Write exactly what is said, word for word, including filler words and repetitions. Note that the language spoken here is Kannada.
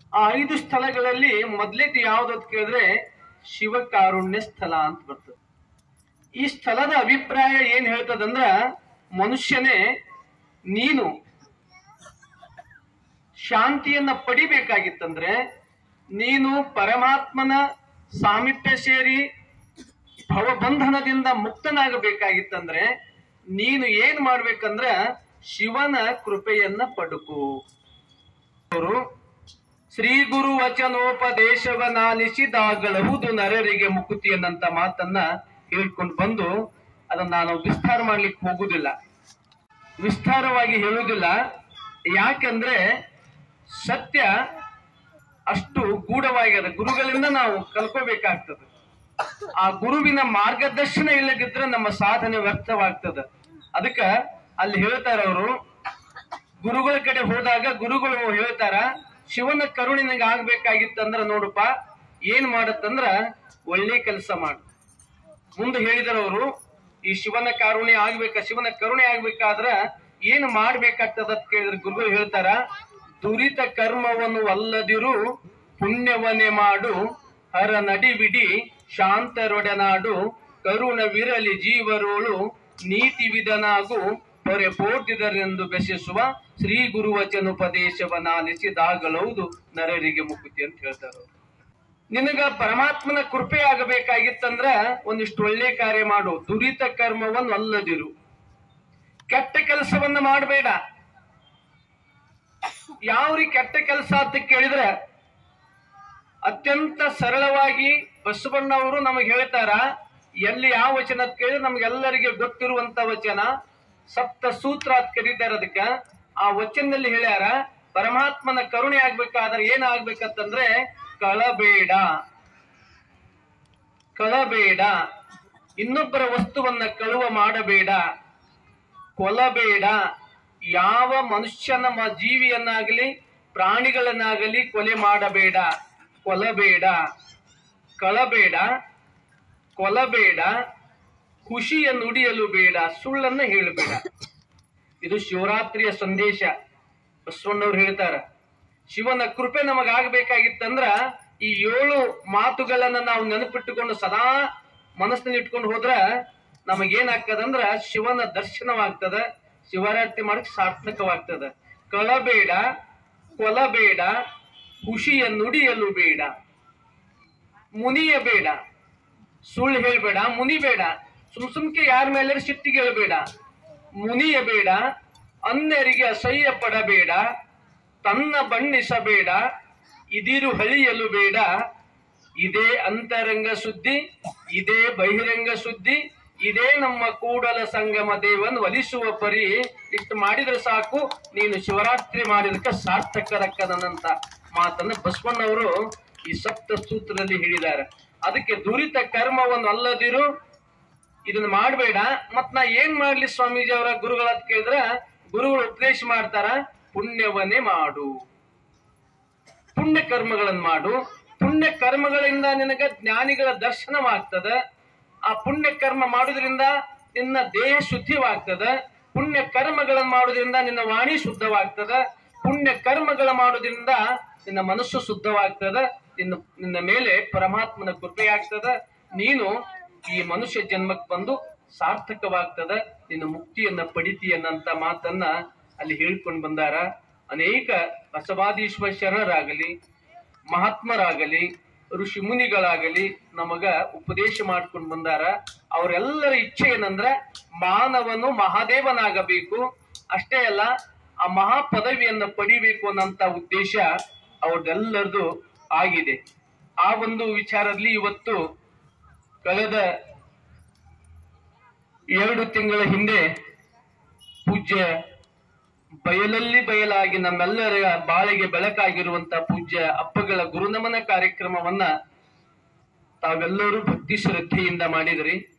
ಆ ಐದು ಸ್ಥಳಗಳಲ್ಲಿ ಮೊದಲೇದು ಯಾವ್ದು ಅಂತ ಕೇಳಿದ್ರೆ ಶಿವಕಾರುಣ್ಯ ಸ್ಥಳ ಅಂತ ಬರ್ತದೆ. ಈ ಸ್ಥಳದ ಅಭಿಪ್ರಾಯ ಏನ್ ಹೇಳ್ತದಂದ್ರ, ಮನುಷ್ಯನೇ ನೀನು ಶಾಂತಿಯನ್ನ ಪಡಿಬೇಕಾಗಿತ್ತಂದ್ರೆ, ನೀನು ಪರಮಾತ್ಮನ ಸಾಮೀಪ್ಯ ಸೇರಿ ಭವಬಂಧನದಿಂದ ಮುಕ್ತನಾಗಬೇಕಾಗಿತ್ತಂದ್ರೆ ನೀನು ಏನ್ ಮಾಡ್ಬೇಕಂದ್ರ ಶಿವನ ಕೃಪೆಯನ್ನ ಪಡುಕು. ಶ್ರೀ ಗುರು ವಚನೋಪದೇಶವನಾಲಿಸಿದಾಗಲಹುದು ನರರಿಗೆ ಮುಕುತಿ ಅನ್ನಂತ ಮಾತನ್ನ ಹೇಳ್ಕೊಂಡು ಬಂದು ಅದನ್ನ ನಾನು ವಿಸ್ತಾರ ಮಾಡ್ಲಿಕ್ಕೆ ಹೋಗುದಿಲ್ಲ, ವಿಸ್ತಾರವಾಗಿ ಹೇಳುವುದಿಲ್ಲ. ಯಾಕಂದ್ರೆ ಸತ್ಯ ಅಷ್ಟು ಗೂಢವಾಗಿದೆ. ಗುರುಗಳಿಂದ ನಾವು ಕಲ್ಕೋಬೇಕಾಗ್ತದೆ. ಆ ಗುರುವಿನ ಮಾರ್ಗದರ್ಶನ ಇಲ್ಲದಿದ್ರೆ ನಮ್ಮ ಸಾಧನೆ ವ್ಯರ್ಥವಾಗ್ತದೆ. ಅದಕ್ಕ ಅಲ್ಲಿ ಹೇಳ್ತಾರ ಅವರು, ಗುರುಗಳ ಕಡೆ ಹೋದಾಗ ಗುರುಗಳು ಹೇಳ್ತಾರ, ಶಿವನ ಕರುಣೆ ನಿನಗೆ ಆಗ್ಬೇಕಾಗಿತ್ತಂದ್ರ ನೋಡಪ್ಪ ಏನ್ ಮಾಡತ್ತಂದ್ರ ಒಳ್ಳೆ ಕೆಲಸ ಮಾಡು. ಮುಂದೆ ಹೇಳಿದಾರ ಅವರು, ಈ ಶಿವನ ಕರುಣೆ ಆಗ್ಬೇಕ ಶಿವನ ಕರುಣೆ ಆಗ್ಬೇಕಾದ್ರ ಏನ್ ಮಾಡ್ಬೇಕಾಗ್ತದ ಅಂತ ಕೇಳಿದ್ರೆ ಗುರುಗಳು ಹೇಳ್ತಾರ, ದುರಿತ ಕರ್ಮವನ್ನು ಅಲ್ಲದಿರು ಪುಣ್ಯವನ್ನೇ ಮಾಡು, ಹರ ನಡಿಬಿಡಿ ಶಾಂತರೊಡನಾಡು, ಕರುಣವಿರಲಿ ಜೀವರೋಳು ನೀತಿ ವಿಧನಾಗು, ಪೊರೆ ಪೋಟಿದರೆಂದು ಬೆಸೆಸುವ ಶ್ರೀ ಗುರುವಚನೋಪದೇಶವನಾಲಿಸಿದಾಗಲೌದು ನರರಿಗೆ ಮುಕುತಿ ಅಂತ ಹೇಳ್ತಾರೆ. ನಿನಗ ಪರಮಾತ್ಮನ ಕೃಪೆ ಆಗಬೇಕಾಗಿತ್ತಂದ್ರ ಒಂದಿಷ್ಟು ಒಳ್ಳೆ ಕಾರ್ಯ ಮಾಡು, ದುರಿತ ಕರ್ಮವನ್ನು ಅಲ್ಲದಿರು, ಕೆಟ್ಟ ಕೆಲಸವನ್ನ ಮಾಡಬೇಡ. ಯಾವ್ರಿ ಕೆಟ್ಟ ಕೆಲಸ ಅಂತ ಕೇಳಿದ್ರೆ ಅತ್ಯಂತ ಸರಳವಾಗಿ ಬಸವಣ್ಣವರು ನಮಗೆ ಹೇಳ್ತಾರ. ಎಲ್ಲಿ ಯಾವ ವಚನ ಅಂತ ಕೇಳಿದ್ರೆ ನಮ್ಗೆಲ್ಲರಿಗೆ ಗೊತ್ತಿರುವಂತ ವಚನ, ಸಪ್ತ ಸೂತ್ರ ಅಂತ ಕರೀತಾರ ಅದಕ್ಕ. ಆ ವಚನದಲ್ಲಿ ಹೇಳ್ಯಾರ, ಪರಮಾತ್ಮನ ಕರುಣೆ ಆಗ್ಬೇಕಾದ್ರೆ ಏನ್ ಆಗ್ಬೇಕಂತಂದ್ರೆ ಕಳಬೇಡ, ಕಳಬೇಡ, ಇನ್ನೊಬ್ಬರ ವಸ್ತುವನ್ನ ಕಳುವ ಮಾಡಬೇಡ, ಕೊಲಬೇಡ. ಯಾವ ಮನುಷ್ಯನ ಜೀವಿಯನ್ನಾಗಲಿ ಪ್ರಾಣಿಗಳನ್ನಾಗಲಿ ಕೊಲೆ ಮಾಡಬೇಡ, ಕೊಲಬೇಡ, ಕಳಬೇಡ, ಕೊಲಬೇಡ, ಖುಷಿಯ ನುಡಿಯಲು ಬೇಡ, ಸುಳ್ಳನ್ನ ಹೇಳಬೇಡ. ಇದು ಶಿವರಾತ್ರಿಯ ಸಂದೇಶ. ಬಸವಣ್ಣವ್ರು ಹೇಳ್ತಾರ, ಶಿವನ ಕೃಪೆ ನಮಗಾಗಬೇಕಾಗಿತ್ತಂದ್ರ ಈ ಏಳು ಮಾತುಗಳನ್ನ ನಾವು ನೆನಪಿಟ್ಟುಕೊಂಡು ಸದಾ ಮನಸ್ಸಿನಲ್ಲಿ ಇಟ್ಕೊಂಡು ಹೋದ್ರ ನಮಗೇನಾಗ್ತದಂದ್ರ ಶಿವನ ದರ್ಶನವಾಗ್ತದ, ಶಿವರಾತ್ರಿ ಮಾಡಕ್ ಸಾರ್ಥಕವಾಗ್ತದ. ಕಳಬೇಡ, ಕೊಲಬೇಡ, ಖುಷಿಯ ನುಡಿಯಲು ಬೇಡ, ಮುನಿಯಬೇಡ, ಸುಳ್ಳು ಹೇಳ್ಬೇಡ, ಮುನಿಬೇಡ, ಸುಮ್ ಸುಮ್ಕೆ ಯಾರ ಮೇಲೆ ಸಿಟ್ಟಿಗೆ ಹೇಳ್ಬೇಡ, ಮುನಿಯಬೇಡ, ಅನ್ಯರಿಗೆ ಅಸಹ್ಯ ಪಡಬೇಡ, ತನ್ನ ಬಣ್ಣಿಸಬೇಡ, ಇದಿರು ಹಳಿಯಲು ಬೇಡ. ಇದೇ ಅಂತರಂಗ ಸುದ್ದಿ, ಇದೇ ಬಹಿರಂಗ ಸುದ್ದಿ, ಇದೇ ನಮ್ಮ ಕೂಡಲ ಸಂಗಮ ದೇವನ್ ಒಲಿಸುವ ಪರಿ. ಇಷ್ಟು ಮಾಡಿದ್ರೆ ಸಾಕು, ನೀನು ಶಿವರಾತ್ರಿ ಮಾಡಿದಕ್ಕೆ ಸಾರ್ಥಕರಕ್ಕದಂತ ಮಾತನ್ನ ಬಸವಣ್ಣವರು ಈ ಸಪ್ತ ಸೂತ್ರದಲ್ಲಿ ಹೇಳಿದ್ದಾರೆ. ಅದಕ್ಕೆ ದುರಿತ ಕರ್ಮವನ್ನು ಅಲ್ಲದಿರು, ಇದನ್ನ ಮಾಡಬೇಡ. ಮತ್ ನಾ ಏನ್ ಮಾಡ್ಲಿ ಸ್ವಾಮೀಜಿ ಅವರ ಗುರುಗಳ ಅಂತ ಕೇಳಿದ್ರ ಗುರುಗಳು ಉಪದೇಶ ಮಾಡ್ತಾರ, ಪುಣ್ಯವನ್ನೇ ಮಾಡು, ಪುಣ್ಯ ಕರ್ಮಗಳನ್ನ ಮಾಡು. ಪುಣ್ಯ ಕರ್ಮಗಳಿಂದ ನಿನಗ ಜ್ಞಾನಿಗಳ ದರ್ಶನವಾಗ್ತದ. ಆ ಪುಣ್ಯ ಕರ್ಮ ಮಾಡುವುದರಿಂದ ನಿನ್ನ ದೇಹ ಶುದ್ಧವಾಗ್ತದ. ಪುಣ್ಯ ಕರ್ಮಗಳನ್ನು ಮಾಡುವುದರಿಂದ ನಿನ್ನ ವಾಣಿ ಶುದ್ಧವಾಗ್ತದ. ಪುಣ್ಯ ಕರ್ಮಗಳ ಮಾಡುವುದರಿಂದ ನಿನ್ನ ಮನಸ್ಸು ಶುದ್ಧವಾಗ್ತದ. ನಿನ್ನ ನಿನ್ನ ಮೇಲೆ ಪರಮಾತ್ಮನ ಕೃಪೆಯಾಗ್ತದ. ನೀನು ಈ ಮನುಷ್ಯ ಜನ್ಮಕ್ಕೆ ಬಂದು ಸಾರ್ಥಕವಾಗ್ತದ, ನಿನ್ನ ಮುಕ್ತಿಯನ್ನ ಪಡಿತೀಯನ್ನಂತ ಮಾತನ್ನ ಅಲ್ಲಿ ಹೇಳ್ಕೊಂಡು ಬಂದಾರ. ಅನೇಕ ಬಸವಾದೀಶ್ವರ ಶರಣರಾಗಲಿ, ಮಹಾತ್ಮರಾಗಲಿ, ಋಷಿ ಮುನಿಗಳಾಗಲಿ ನಮಗ ಉಪದೇಶ ಮಾಡ್ಕೊಂಡು ಬಂದಾರ. ಅವರೆಲ್ಲರ ಇಚ್ಛೆ ಏನಂದ್ರ ಮಾನವನು ಮಹಾದೇವನಾಗಬೇಕು, ಅಷ್ಟೇ ಅಲ್ಲ ಆ ಮಹಾ ಪದವಿಯನ್ನ ಪಡಿಬೇಕು ಅನ್ನಂತ ಉದ್ದೇಶ ಅವ್ರದ್ದೆಲ್ಲರದು ಆಗಿದೆ. ಆ ಒಂದು ವಿಚಾರದಲ್ಲಿ ಇವತ್ತು ಕಳೆದ ಎರಡು ತಿಂಗಳ ಹಿಂದೆ ಪೂಜ್ಯ ಬಯಲಲ್ಲಿ ಬಯಲಾಗಿ ನಮ್ಮೆಲ್ಲರ ಬಾಳಿಗೆ ಬೆಳಕಾಗಿರುವಂತ ಪೂಜ್ಯ ಅಪ್ಪಗಳ ಗುರುನಮನ ಕಾರ್ಯಕ್ರಮವನ್ನ ತಾವೆಲ್ಲರೂ ಭಕ್ತಿ ಶ್ರದ್ಧೆಯಿಂದ ಮಾಡಿದ್ರಿ.